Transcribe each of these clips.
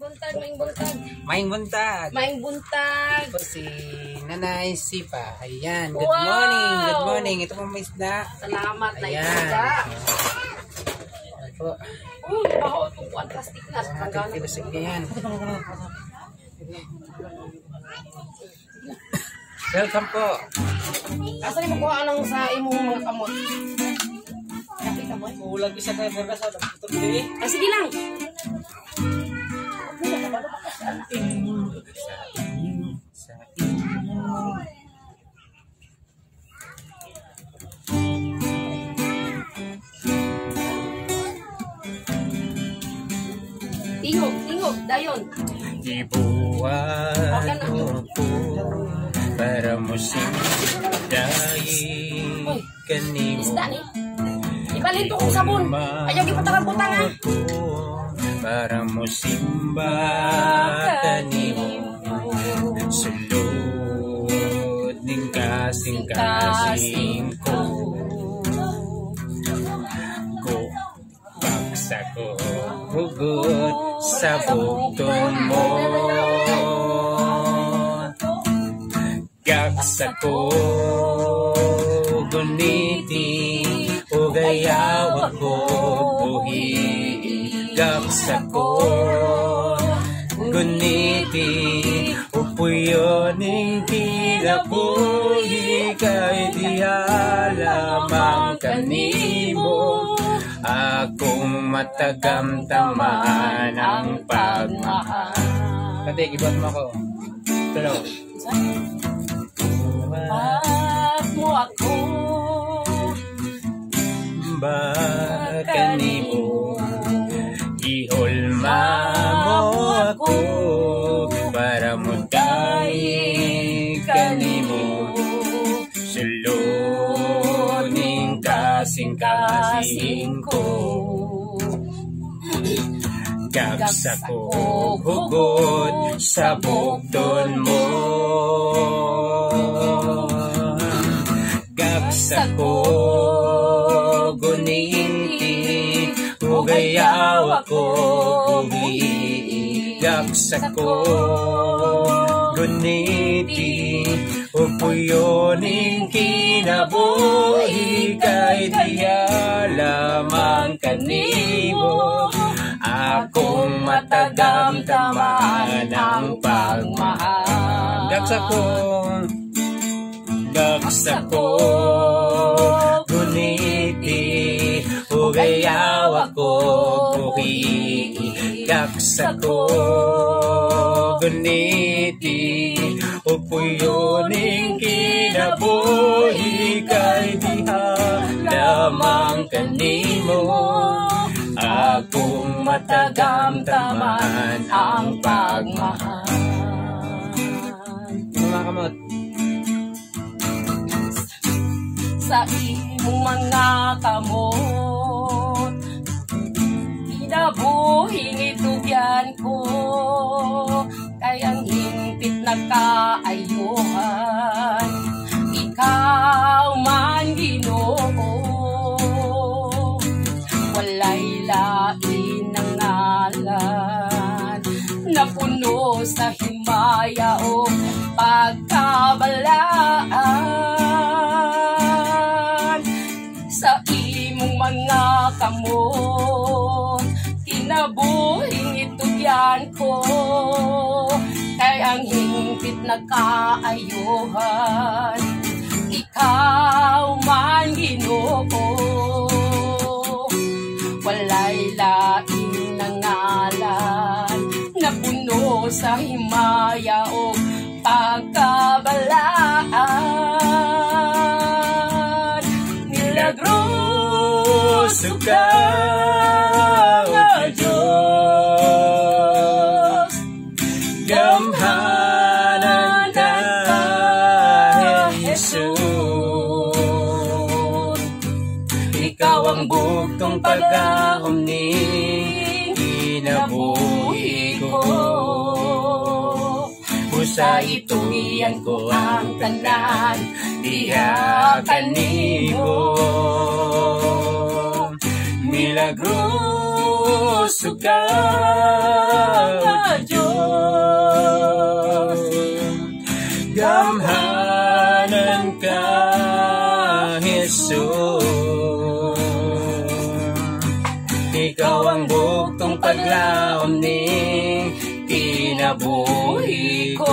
buntag, maing buntag. Maing buntag. Maing buntag. Ito si Nanay Sipa. Ayan, good Wow! morning, good morning. Ito pong may isda. Salamat na Ayan. isda. Ito. Baho itong kuwan, plastic na. Ating tilusig yan. Welcome po. Asa ni makuha nang sa imong mga kamot? Nakita mo? Ulag isa kayo for sa ito dili. Ah, sige lang. Sa inyo. Tingog, dayon. Ibuhat mo po para mo sindahin kanimo. Isda ni. Ibalin to kong sabon. Ayaw gipatang-butang ha. Para mo simba kanimo. Sulod ning kasing-kasing ko. Baksa ko hugot sa bukton mo. Gaksa ko guniti o gayawa ko buhi. Gaksa ko guniti o puyo ning tinapuhi kay di alamang kanimo. Akong matagamtaman ang pagmahal. Kati, gibot mo ako. Tulog. Pag mo ako Kanimo ihulma mo ako para mo tayo kanimo suluning kasing-kasing ko. Gaksa ko hugot sa bukton mo. Gaksa ko guniti o gayawa ko buhi. Gaksa ko guniti o puyoning kinabuhi kay diya lamang kanimo. Akong matagamtaman ang pagmahal. Gaksa ko guniti o gayawa ko buhi. Gaksa ko guniti o puyoning kinabuhi kay diha lamang kanimo. Akong matagamtaman ang pagmahal. Mga kamot. Sa imong mga kamot, inabuhing itugyan ko, kay ang hingpit na kaayuhan, ikaw man Ginoo. Walay lain ng ngalan na puno sa himaya o pagkabalaan. Sa imong mga kamot, kinabuhing itugyan ko, kay ang hingpit na kaayuhan, ikaw man Ginoo. Walay lain ng ngalan na puno sa himaya o pagkabalaan. Milagroso ka, O Diyos, gamhanan ka, Jesus. Ikaw ang buktong pag-aumning kinabuhi ko. Busa itugian ko ang tanan, diha kanimo. Milagroso ka, ning kinabuhi ko.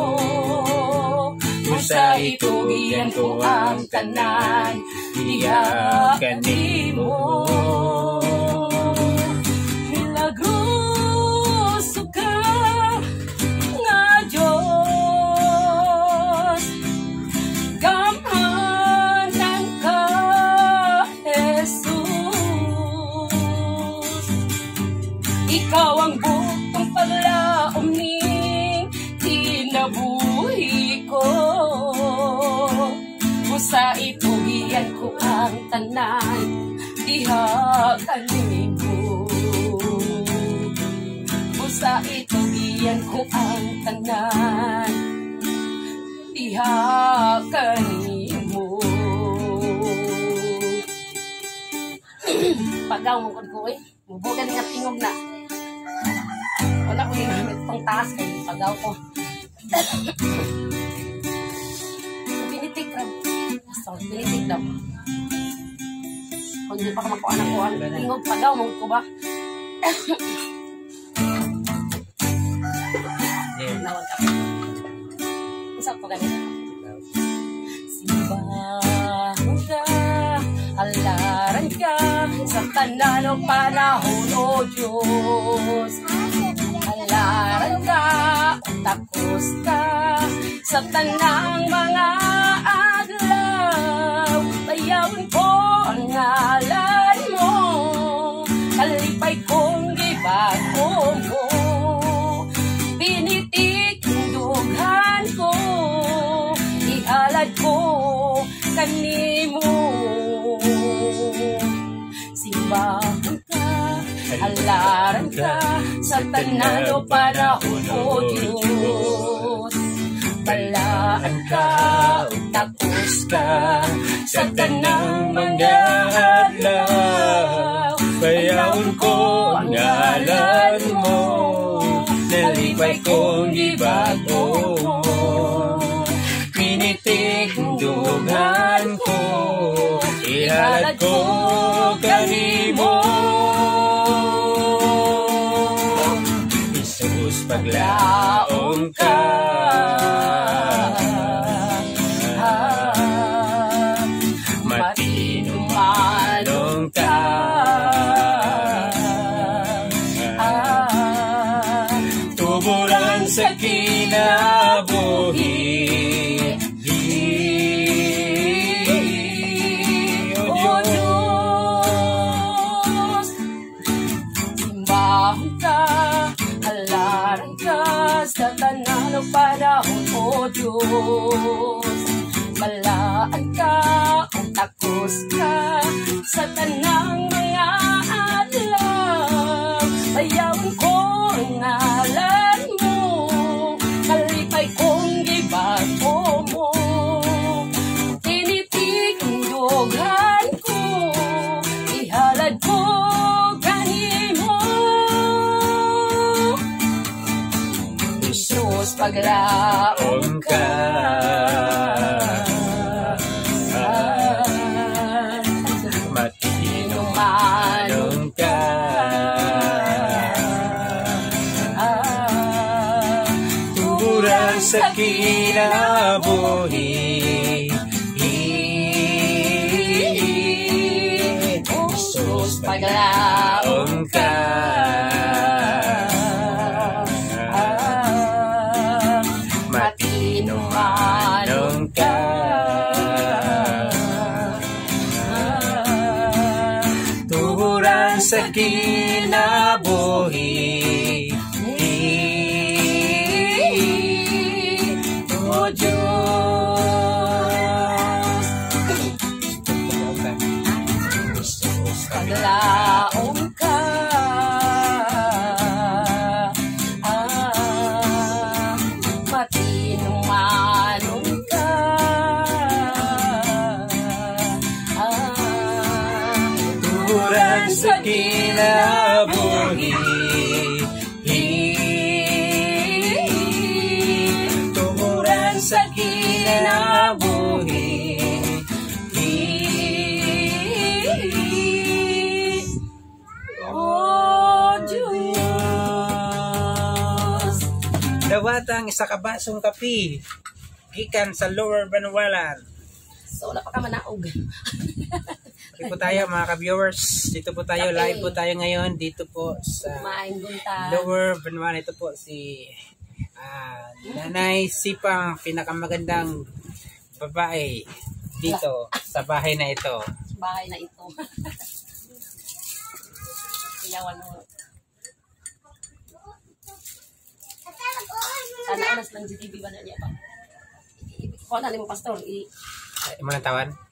Sa itugian ko ang tanan, diha kanimo. Milagroso ka nga Diyos, gamhanan ka Jesus. Ikaw ang bukong paglaom ning kinabuhi ko. Sa itugian ko ang tanan, diha kanimo. Sa itugian ko ang tanan, diha kanimo. Pagaw mo ko eh, mubugan nga tingog na. Wala ko yung gamit pang taas eh, pagaw ko. Pinitik ka. Pinitik daw. Kung di pa ka makuha ng kuhan, tingog pagaw mo ko ba? Nawag ka. Masarap pa ganit. Simbahan ka, halaran ka, sa tanan o panahon o Diyos. Halaran ka, takos ka, sa tanang mga adlaw. Bayawin ko ang ngalan mo, kalipay kong gibago mo. Binitik yung dughan ko, ihalad ko kanimo. Simbahan ka, halaran ka, sa tanan o panahon o Diyos. Balaan ka, takos ka, sa tanang mga adlaw. Bayawin ko ang ngalan mo, nalipay kong gibago mo. Pinitik ang dughan ko, ihalad ko kanimo. Jesus, paglaom ka, matinumanong ka, tuburan sa kinabuhi. O Diyos, simbahan ka, halaran ka, sa tanan o panahon o Diyos. Balaan ka, takos ka, sa tanang mga adlaw. Bayawin ko ang ngalan mo, kalipay kong gibago mo. Tinitik ang dughan ko, ihalad ko kanimo. Jesus, paglaom ka, matinumanong ka, tuburan sa kinabuhi. Jesus, paglaom ka, matinumanong ka, tuburan sa kinabuhi. O Diyos, paglaom ka, matinumanong ka, tuburan sa kinabuhi. Dawatang isa ka basong kape. Gikan sa Lower Banwalan. So, wala pa ka manaog. Dito po tayo mga ka-viewers. Dito po tayo, live po tayo ngayon. Dito po sa Kumain gunta. Lower Banwalan. Ito po si Nanay Sipang, pinakamagandang babae dito sa bahay na ito. Bahay na ito. Iyawan mo. Sana oras lang GTV ba na niya pa? Kung ano mo, pastor? Ay, mo nang tawan?